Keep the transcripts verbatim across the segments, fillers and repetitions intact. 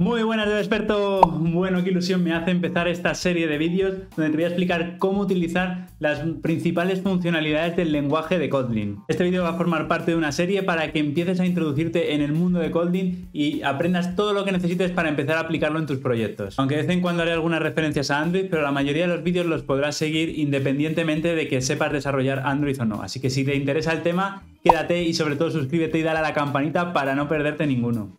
Muy buenas, Web Experto. Bueno, qué ilusión me hace empezar esta serie de vídeos donde te voy a explicar cómo utilizar las principales funcionalidades del lenguaje de Kotlin. Este vídeo va a formar parte de una serie para que empieces a introducirte en el mundo de Kotlin y aprendas todo lo que necesites para empezar a aplicarlo en tus proyectos. Aunque de vez en cuando haré algunas referencias a Android, pero la mayoría de los vídeos los podrás seguir independientemente de que sepas desarrollar Android o no. Así que si te interesa el tema, quédate y sobre todo suscríbete y dale a la campanita para no perderte ninguno.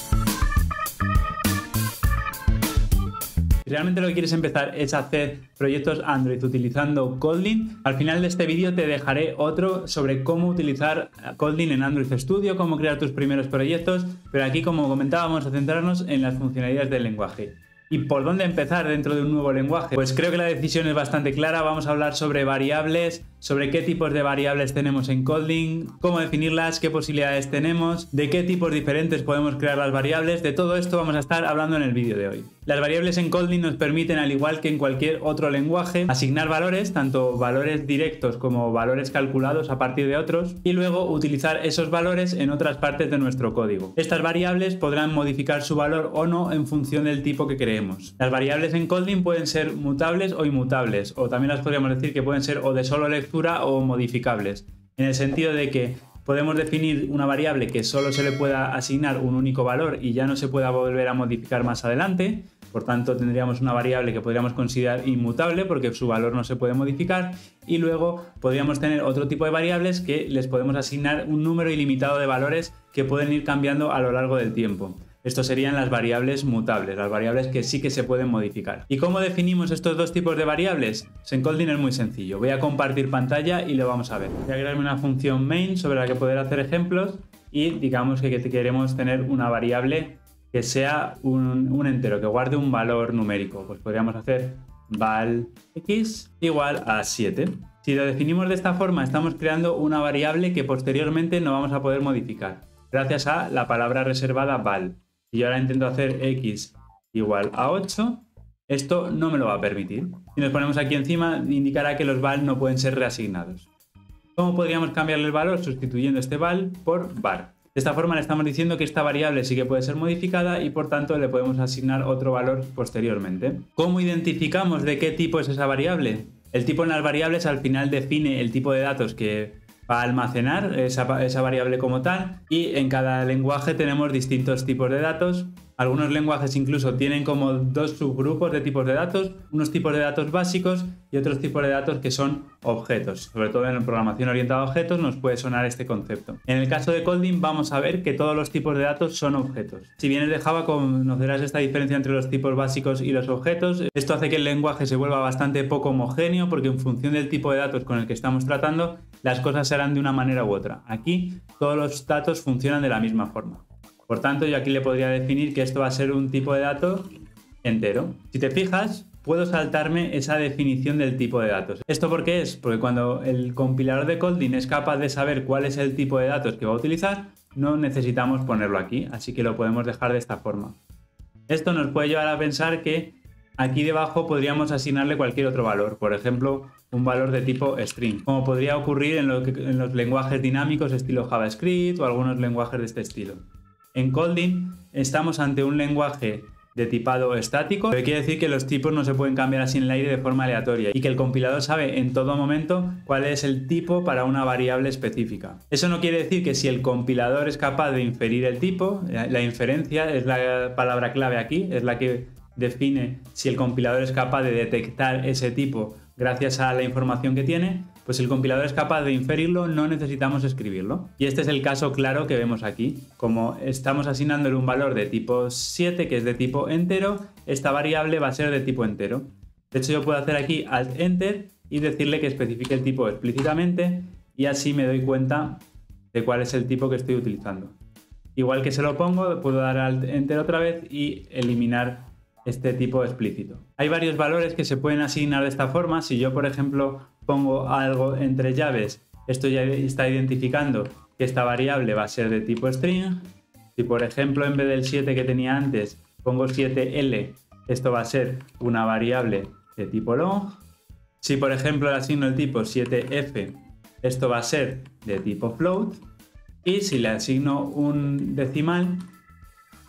Si realmente lo que quieres empezar es hacer proyectos Android utilizando Kotlin, al final de este vídeo te dejaré otro sobre cómo utilizar Kotlin en Android Studio, cómo crear tus primeros proyectos, pero aquí, como comentábamos, vamos a centrarnos en las funcionalidades del lenguaje. ¿Y por dónde empezar dentro de un nuevo lenguaje? Pues creo que la decisión es bastante clara. Vamos a hablar sobre variables, sobre qué tipos de variables tenemos en Kotlin, cómo definirlas, qué posibilidades tenemos, de qué tipos diferentes podemos crear las variables. De todo esto vamos a estar hablando en el vídeo de hoy. Las variables en Kotlin nos permiten, al igual que en cualquier otro lenguaje, asignar valores, tanto valores directos como valores calculados a partir de otros, y luego utilizar esos valores en otras partes de nuestro código. Estas variables podrán modificar su valor o no en función del tipo que creemos. Las variables en Kotlin pueden ser mutables o inmutables, o también las podríamos decir que pueden ser o de solo lectura o modificables, en el sentido de que podemos definir una variable que solo se le pueda asignar un único valor y ya no se pueda volver a modificar más adelante. Por tanto, tendríamos una variable que podríamos considerar inmutable porque su valor no se puede modificar, y luego podríamos tener otro tipo de variables que les podemos asignar un número ilimitado de valores que pueden ir cambiando a lo largo del tiempo. Estos serían las variables mutables, las variables que sí que se pueden modificar. ¿Y cómo definimos estos dos tipos de variables? Pues en Kotlin es muy sencillo. Voy a compartir pantalla y lo vamos a ver. Voy a crearme una función main sobre la que poder hacer ejemplos y digamos que queremos tener una variable que sea un, un entero, que guarde un valor numérico. Pues podríamos hacer val x igual a siete. Si lo definimos de esta forma, estamos creando una variable que posteriormente no vamos a poder modificar, gracias a la palabra reservada val. Si yo ahora intento hacer x igual a ocho, esto no me lo va a permitir. Si nos ponemos aquí encima, indicará que los val no pueden ser reasignados. ¿Cómo podríamos cambiarle el valor? Sustituyendo este val por var. De esta forma le estamos diciendo que esta variable sí que puede ser modificada y por tanto le podemos asignar otro valor posteriormente. ¿Cómo identificamos de qué tipo es esa variable? El tipo en las variables al final define el tipo de datos que va a almacenar esa, esa variable como tal, y en cada lenguaje tenemos distintos tipos de datos. Algunos lenguajes incluso tienen como dos subgrupos de tipos de datos, unos tipos de datos básicos y otros tipos de datos que son objetos. Sobre todo en la programación orientada a objetos nos puede sonar este concepto. En el caso de Kotlin vamos a ver que todos los tipos de datos son objetos. Si vienes de Java conocerás esta diferencia entre los tipos básicos y los objetos. Esto hace que el lenguaje se vuelva bastante poco homogéneo porque en función del tipo de datos con el que estamos tratando, las cosas serán de una manera u otra. Aquí todos los datos funcionan de la misma forma. Por tanto, yo aquí le podría definir que esto va a ser un tipo de dato entero. Si te fijas, puedo saltarme esa definición del tipo de datos. ¿Esto por qué es? Porque cuando el compilador de Kotlin es capaz de saber cuál es el tipo de datos que va a utilizar, no necesitamos ponerlo aquí, así que lo podemos dejar de esta forma. Esto nos puede llevar a pensar que aquí debajo podríamos asignarle cualquier otro valor, por ejemplo, un valor de tipo string, como podría ocurrir en, lo que, en los lenguajes dinámicos estilo JavaScript o algunos lenguajes de este estilo. En Kotlin estamos ante un lenguaje de tipado estático, pero quiere decir que los tipos no se pueden cambiar así en el aire de forma aleatoria y que el compilador sabe en todo momento cuál es el tipo para una variable específica. Eso no quiere decir que si el compilador es capaz de inferir el tipo, la inferencia es la palabra clave aquí, es la que define si el compilador es capaz de detectar ese tipo gracias a la información que tiene, pues si el compilador es capaz de inferirlo, no necesitamos escribirlo. Y este es el caso claro que vemos aquí. Como estamos asignándole un valor de tipo siete, que es de tipo entero, esta variable va a ser de tipo entero. De hecho, yo puedo hacer aquí Alt Enter y decirle que especifique el tipo explícitamente y así me doy cuenta de cuál es el tipo que estoy utilizando. Igual que se lo pongo, puedo dar Alt Enter otra vez y eliminar este tipo explícito. Hay varios valores que se pueden asignar de esta forma. Si yo, por ejemplo, pongo algo entre llaves, esto ya está identificando que esta variable va a ser de tipo string. Si, por ejemplo, en vez del siete que tenía antes, pongo siete L, esto va a ser una variable de tipo long. Si, por ejemplo, le asigno el tipo siete F, esto va a ser de tipo float. Y si le asigno un decimal,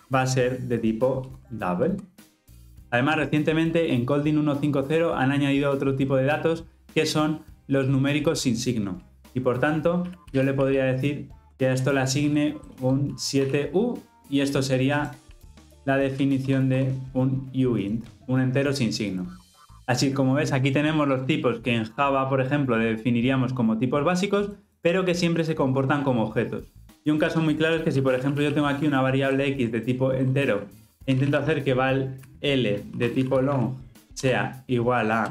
va a ser de tipo double. Además, recientemente en Kotlin uno punto cinco punto cero han añadido otro tipo de datos que son los numéricos sin signo. Y por tanto, yo le podría decir que a esto le asigne un siete u y esto sería la definición de un uint, un entero sin signo. Así como ves, aquí tenemos los tipos que en Java, por ejemplo, definiríamos como tipos básicos, pero que siempre se comportan como objetos. Y un caso muy claro es que si, por ejemplo, yo tengo aquí una variable x de tipo entero e intento hacer que val L de tipo long sea igual a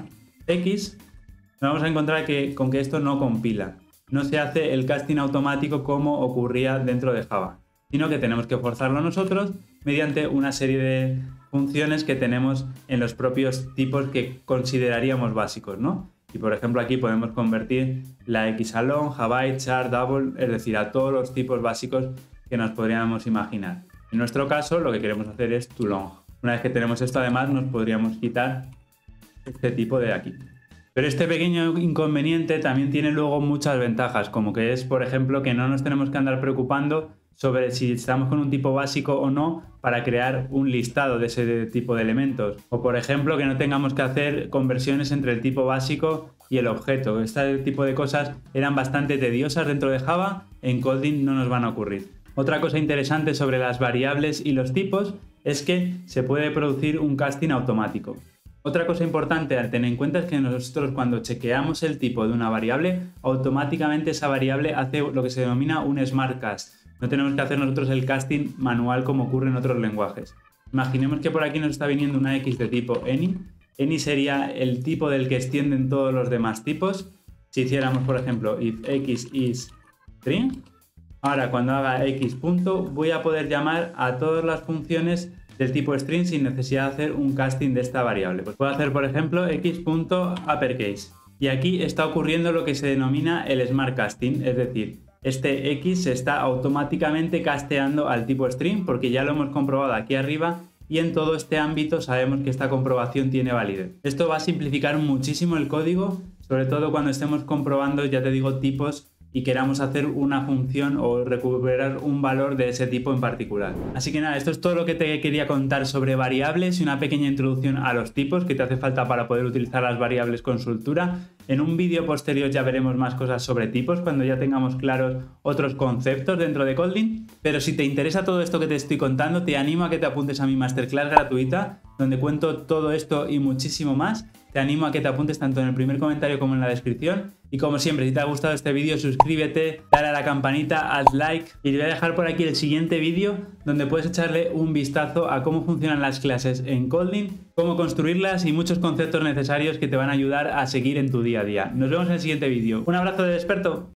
X, nos vamos a encontrar que con que esto no compila. No se hace el casting automático como ocurría dentro de Java, sino que tenemos que forzarlo nosotros mediante una serie de funciones que tenemos en los propios tipos que consideraríamos básicos, ¿no? Y por ejemplo aquí podemos convertir la X a long, a byte, char, double, es decir, a todos los tipos básicos que nos podríamos imaginar. En nuestro caso lo que queremos hacer es toLong. Una vez que tenemos esto, además nos podríamos quitar este tipo de aquí. Pero este pequeño inconveniente también tiene luego muchas ventajas, como que es, por ejemplo, que no nos tenemos que andar preocupando sobre si estamos con un tipo básico o no para crear un listado de ese tipo de elementos. O por ejemplo, que no tengamos que hacer conversiones entre el tipo básico y el objeto. Este tipo de cosas eran bastante tediosas dentro de Java, en Kotlin no nos van a ocurrir. Otra cosa interesante sobre las variables y los tipos es que se puede producir un casting automático. Otra cosa importante a tener en cuenta es que nosotros cuando chequeamos el tipo de una variable, automáticamente esa variable hace lo que se denomina un smart cast. No tenemos que hacer nosotros el casting manual como ocurre en otros lenguajes. Imaginemos que por aquí nos está viniendo una X de tipo any. Any sería el tipo del que extienden todos los demás tipos. Si hiciéramos, por ejemplo, if x is string, ahora cuando haga x punto voy a poder llamar a todas las funciones del tipo string sin necesidad de hacer un casting de esta variable. Pues puedo hacer, por ejemplo, x.uppercase. Y aquí está ocurriendo lo que se denomina el smart casting, es decir, este x se está automáticamente casteando al tipo string porque ya lo hemos comprobado aquí arriba y en todo este ámbito sabemos que esta comprobación tiene validez. Esto va a simplificar muchísimo el código, sobre todo cuando estemos comprobando, ya te digo, tipos y queramos hacer una función o recuperar un valor de ese tipo en particular. Así que nada, esto es todo lo que te quería contar sobre variables y una pequeña introducción a los tipos que te hace falta para poder utilizar las variables con soltura. En un vídeo posterior ya veremos más cosas sobre tipos cuando ya tengamos claros otros conceptos dentro de Kotlin. Pero si te interesa todo esto que te estoy contando, te animo a que te apuntes a mi masterclass gratuita donde cuento todo esto y muchísimo más. Te animo a que te apuntes tanto en el primer comentario como en la descripción. Y como siempre, si te ha gustado este vídeo, suscríbete, dale a la campanita, haz like y te voy a dejar por aquí el siguiente vídeo donde puedes echarle un vistazo a cómo funcionan las clases en Kotlin, cómo construirlas y muchos conceptos necesarios que te van a ayudar a seguir en tu día a día. Nos vemos en el siguiente vídeo. Un abrazo de experto.